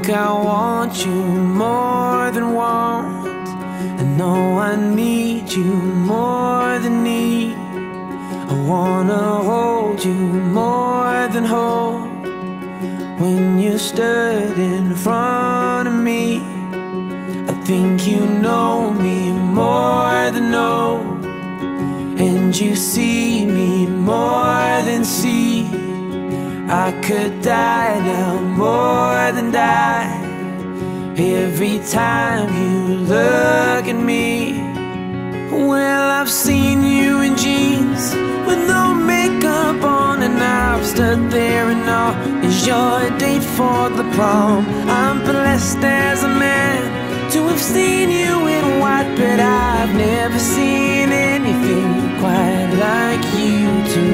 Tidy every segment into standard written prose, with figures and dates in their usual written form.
think I want you more than want. I know I need you more than need. I wanna hold you more than hold. When you stood in front of me, I think you know me more than know. And you see me more than see. I could die now more than die. Every time you look at me. Well, I've seen you in jeans with no makeup on, and I've stood there and all is your date for the prom. I'm blessed as a man to have seen you in white, but I've never seen anything quite like you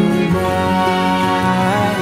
tonight.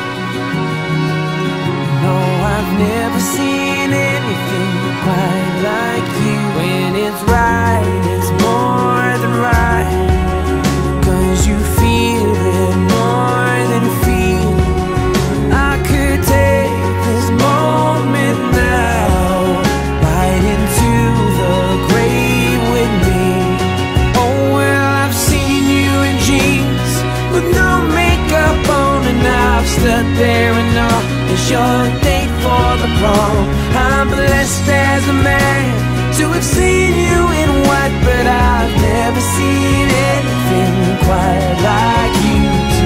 No, I've never seen anything quite like you. When it's right, it's more than right, 'cause you feel it more than feel. I could take this moment now, right into the grave with me. Oh, well, I've seen you in jeans with no makeup on, and I've stood there and all is your date for the prom. I'm blessed as a man to have seen you in white, but I've never seen anything quite like you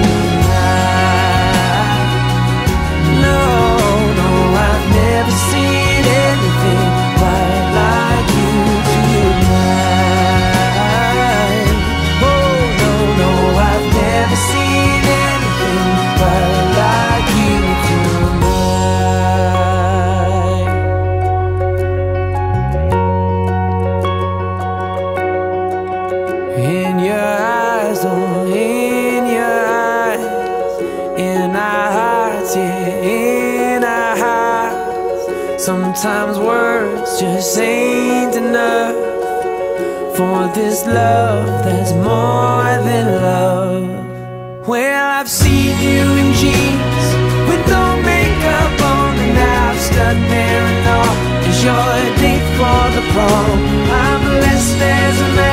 tonight. No, no, I've never seen anything quite like you tonight. Oh, no, no, I've never seen anything quite like you tonight. In your eyes, oh, in your eyes, in our hearts, yeah, in our hearts. Sometimes words just ain't enough for this love that's more than love. Well, I've seen you in jeans with no makeup on, and I've stood there and all is your date for the prom. I'm blessed as a man